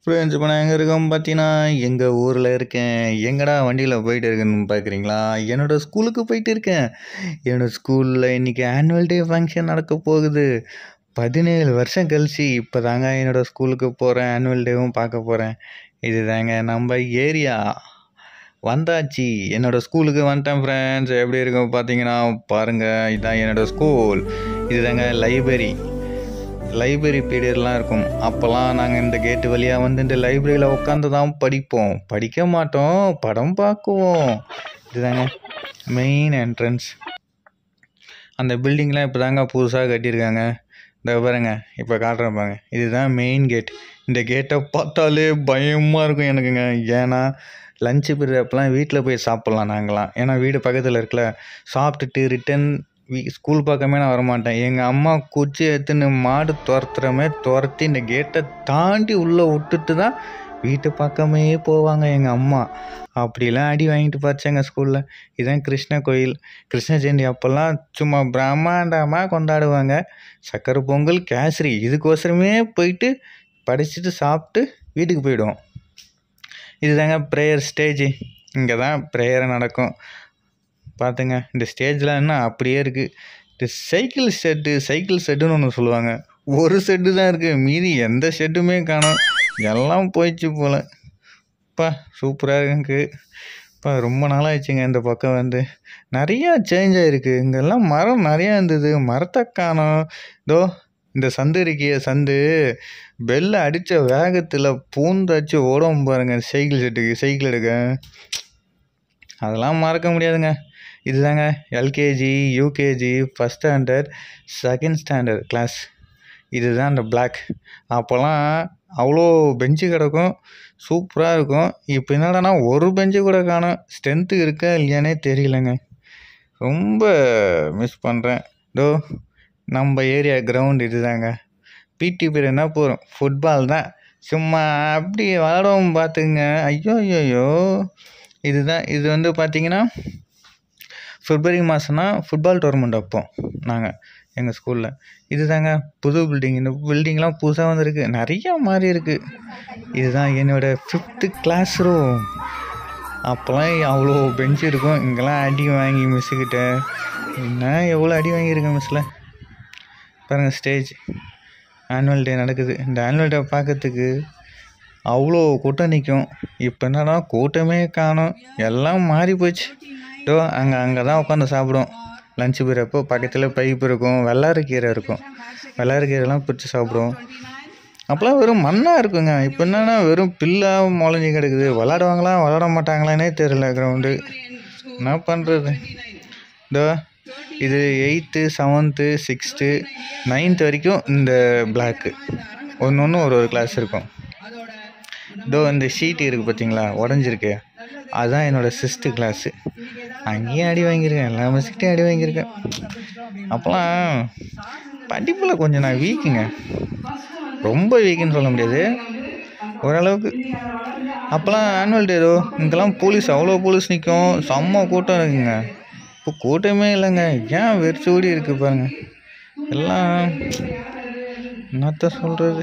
Friends இப்போ நான் எங்கே இருக்கோம் பார்த்தீங்கன்னா எங்கள் ஊரில் இருக்கேன். எங்கடா வண்டியில் போயிட்டு இருக்கேன்னு பார்க்குறீங்களா? என்னோடய ஸ்கூலுக்கு போயிட்டு இருக்கேன். என்னோடய ஸ்கூலில் இன்றைக்கி ஆனுவல் டே ஃபங்க்ஷன் நடக்க போகுது. 17 வருஷம் கழிச்சு இப்போ தாங்க என்னோடய ஸ்கூலுக்கு போகிறேன். ஆனுவல் டேவும் பார்க்க போகிறேன். இது தாங்க நம்ம ஏரியா வந்தாச்சு. என்னோடய ஸ்கூலுக்கு வந்துட்டேன் ஃப்ரெண்ட்ஸ். எப்படி இருக்கும் பார்த்தீங்கன்னா பாருங்கள், இதுதான் என்னோடய ஸ்கூல். இது தாங்க லைப்ரரி பீரியட்லாம் இருக்கும். அப்போல்லாம் நாங்கள் இந்த கேட்டு வழியாக வந்து இந்த லைப்ரரியில் உட்காந்து தான் படிப்போம். படிக்க மாட்டோம், படம் பார்க்குவோம். இதுதாங்க மெயின் என்ட்ரன்ஸ். அந்த பில்டிங்லாம் இப்போ தாங்க புதுசாக கட்டியிருக்காங்க. இந்த பாருங்க, இப்போ காட்டுறேன் பாருங்க. இதுதான் மெயின் கேட். இந்த கேட்டை பார்த்தாலே பயமாக இருக்கும் எனக்குங்க. ஏன்னா லஞ்சு பீரியட் அப்போலாம் வீட்டில் போய் சாப்பிட்லாம் நாங்களாம். ஏன்னா வீடு பக்கத்தில் இருக்குல்ல. சாப்பிட்டுட்டு ரிட்டன் ஸ்கூல் பக்கமே நான் வரமாட்டேன். எங்கள் அம்மா குச்சி எடுத்துன்னு மாடு துரத்தி இந்த கேட்டை தாண்டி உள்ளே விட்டுட்டு தான் வீட்டு பக்கமே போவாங்க எங்கள் அம்மா. அப்படிலாம் அடி வாங்கிட்டு பார்த்தாங்க ஸ்கூலில். இதுதான் கிருஷ்ண கோயில். கிருஷ்ண ஜெயந்தி அப்போல்லாம் சும்மா பிரம்மாண்டமாக கொண்டாடுவாங்க. சக்கரை பொங்கல், கேசரி, இதுக்கோசரமே போயிட்டு படிச்சுட்டு சாப்பிட்டு வீட்டுக்கு போயிடுவோம். இதுதாங்க ப்ரேயர் ஸ்டேஜ். இங்கே தான் ப்ரேயர் நடக்கும். பார்த்துங்க, இந்த ஸ்டேஜில் என்ன அப்படியே இருக்குது. இந்த சைக்கிள் ஷெட்டுன்னு ஒன்று சொல்லுவாங்க. ஒரு ஷெட்டு தான் இருக்குது, மீதி எந்த ஷெட்டுமே காணோம். எல்லாம் போயிடுச்சு போல். சூப்பராக இருக்குங்க. ரொம்ப நாளாகிடுச்சுங்க இந்த பக்கம் வந்து. நிறையா சேஞ்ச் ஆகிருக்கு. இங்கெல்லாம் மரம் நிறையா இருந்தது, மரத்தை காணோம். இந்த சந்து இருக்கிய சந்து பெல்லை அடித்த வேகத்தில் பூந்தாச்சு ஓடும் பாருங்கள் சைக்கிள் எடுக்க. அதெல்லாம் மறக்க முடியாதுங்க. இதுதாங்க LKG, UKG, first standard, second standard class. இதுதான் அந்த பிளாக். அப்போல்லாம் அவ்வளோ பெஞ்சு கிடக்கும், சூப்பராக இருக்கும். இப்போ என்னடானா ஒரு பெஞ்சு கூட காணோம். ஸ்ட்ரென்த்து இருக்கா இல்லையானே தெரியலங்க. ரொம்ப மிஸ் பண்ணுறேன். நம்ம ஏரியா கிரவுண்ட் இதுதாங்க. பிடி பீரியட் என்ன போகிறோம், ஃபுட்பால் தான். சும்மா அப்படி விளாடுவோம் பார்த்துங்க. ஐயோ இது வந்து பார்த்திங்கன்னா பிப்ரவரி மாதம்னா ஃபுட்பால் டோர்னமெண்ட் வைப்போம் நாங்கள் எங்கள் ஸ்கூலில். இது தாங்க புது பில்டிங். இந்த பில்டிங்லாம் புதுசாக வந்துருக்கு, நிறையா மாறி இருக்குது. இதுதான் என்னோடய 5th கிளாஸ் ரூம். அப்போல்லாம் அவ்வளோ பெஞ்சு இருக்கும். இங்கெல்லாம் அடி வாங்கி மிஸ்ஸுக்கிட்ட எவ்வளோ அடி வாங்கியிருக்கேன் மிஸ்ஸில். பாருங்கள் ஸ்டேஜ். ஆனுவல் டே நடக்குது. இந்த ஆனுவல் டே பார்க்கறதுக்கு அவ்வளோ கூட்டம் நிற்கும். இப்போ என்னன்னா கூட்டமே காணோம், எல்லாம் மாறி போச்சு. அங்கே தான் உட்காந்து சாப்பிடுவோம். லஞ்சு பீரியப்போ பக்கத்தில் பைப் இருக்கும், வெள்ளாரக்கீரை இருக்கும். வெள்ளாரக்கீரைலாம் பிடிச்சி சாப்பிடுவோம். அப்போல்லாம் வெறும் மண்ணாக இருக்குங்க. இப்போ என்னென்னா வெறும் பில்லாக முளைஞ்சி கிடக்குது. விளாட மாட்டாங்களானே தெரியல கிரவுண்டு. என்ன பண்ணுறது? இது 8th, 7th, 6th, 9th வரைக்கும் இந்த பிளாக்கு ஒன்று ஒரு கிளாஸ் இருக்கும். இந்த ஷீட் இருக்குது பார்த்தீங்களா, உடஞ்சிருக்கு. அதுதான் என்னோடய 6th கிளாஸு. அங்கேயும் அடி வாங்கியிருக்கேன், எல்லா மிஸ்கிட்டையும் அடி வாங்கியிருக்கேன். அப்போலாம் படிப்பில் கொஞ்சம் நான் வீக்குங்க. ரொம்ப வீக்குன்னு சொல்ல முடியாது, ஓரளவுக்கு. அப்போல்லாம் ஆனுவல் டே இங்கெல்லாம் அவ்வளோ போலீஸ் நிற்கும், செம்ம கூட்டம் இருக்குங்க. இப்போ கூட்டமே இல்லைங்க. ஏன் வெறிச்சோடி இருக்குது பாருங்கள். எல்லாம் என்னத்த சொல்கிறது.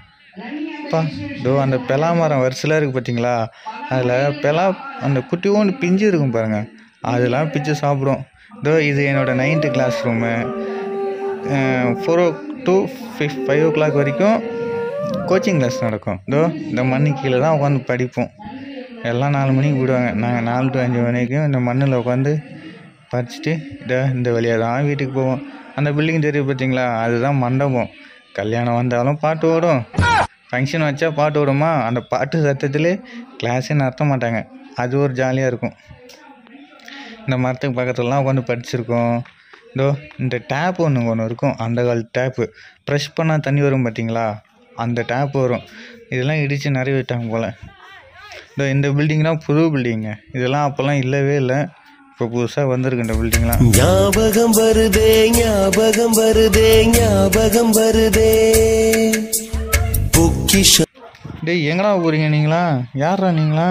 அந்த பெலா மரம் வரிசைலாம் இருக்குது பார்த்தீங்களா, அதில் அந்த குட்டியோண்டு பிஞ்சு இருக்கும் பாருங்கள், அதெல்லாம் பிச்சு சாப்பிடும். இது என்னோடய 9th class room. 4 to 5 o'clock வரைக்கும் கோச்சிங் கிளாஸ் நடக்கும். இந்த மண்ணு கீழே தான் உட்காந்து படிப்போம். எல்லாம் 4 மணிக்கு விடுவாங்க. நாங்கள் 4 to 5 மணிக்கும் இந்த மண்ணில் உட்காந்து படிச்சுட்டு இந்த வழியாக தான் வீட்டுக்கு போவோம். அந்த பில்டிங் தெரியும் பார்த்தீங்களா, அதுதான் மண்டபம். கல்யாணம் வந்தாலும் பாட்டு ஓடும், ஃபங்க்ஷன் வச்சா பாட்டு ஓடுமா. அந்த பாட்டு சத்தத்திலே கிளாஸே நடத்த மாட்டாங்க. அது ஒரு ஜாலியாக இருக்கும். இந்த மரத்துக்கு பக்கத்துலலாம் உட்காந்து படிச்சிருக்கோம். இந்த டேப் ஒன்று இருக்கும், அந்த கால டேப்பு. ப்ரெஷ் பண்ணால் தண்ணி வரும் பார்த்தீங்களா, அந்த டேப் வரும். இதெல்லாம் இடித்து நிறைய விட்டாங்க போல். இந்த பில்டிங்லாம் புது பில்டிங்க. இதெல்லாம் அப்போல்லாம் இல்லவே இல்லை, இப்போ புதுசாக வந்திருக்கு இந்த பில்டிங்லாம். ஞாபகம் வருதே எங்கடா போகிறீங்க நீங்களா? யாரா நீங்களா?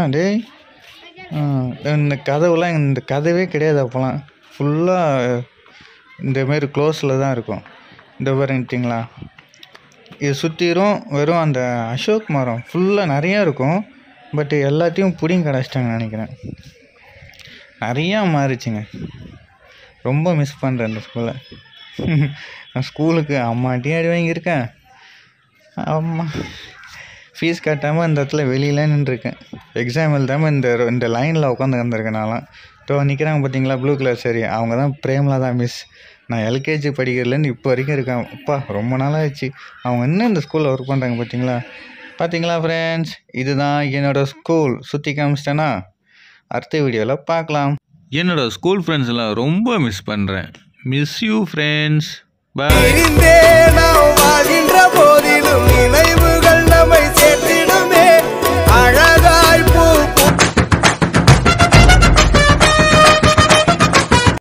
இந்த கதவுலாம் இந்த கதவே கிடையாது. அப்போல்லாம் ஃபுல்லாக இந்தமாரி க்ளோஸில் தான் இருக்கும். இந்த பாருங்கிட்டிங்களா, இது சுற்றிரும் வெறும் அந்த அசோக் மரம் ஃபுல்லாக நிறையா இருக்கும். பட் எல்லாத்தையும் புடிங்கி கிடச்சிட்டாங்க நினைக்கிறேன். நிறையா மாறிச்சுங்க. ரொம்ப மிஸ் பண்ணுறேன் இந்த ஸ்கூலை. நான் ஸ்கூலுக்கு அம்மாட்டையும் அடி வாங்கியிருக்கேன். அம்மா ஃபீஸ் கட்டாமல் இந்த இடத்துல வெளியில நின்றுருக்கேன். எக்ஸாம் எழுதாமல் இந்த லைனில் உட்காந்து வந்திருக்கேன். நான்லாம் நிற்கிறாங்க பார்த்தீங்களா ப்ளூ கலர் சரி, அவங்க தான் பிரேமலா தான் மிஸ். நான் எல்கேஜி படிக்கிறதுலேருந்து இப்போ வரைக்கும் இருக்கேன். அப்பா ரொம்ப நாளாகிடுச்சு. அவங்க இன்னும் இந்த ஸ்கூலில் ஒர்க் பண்ணுறாங்க பார்த்தீங்களா ஃப்ரெண்ட்ஸ். இதுதான் என்னோடய ஸ்கூல். சுற்றி காமிச்சிட்டேன்னா அடுத்த வீடியோவில் பார்க்கலாம். என்னோடய ஸ்கூல் ஃப்ரெண்ட்ஸ் எல்லாம் ரொம்ப மிஸ் பண்ணுறேன். Miss you friends. பாய்.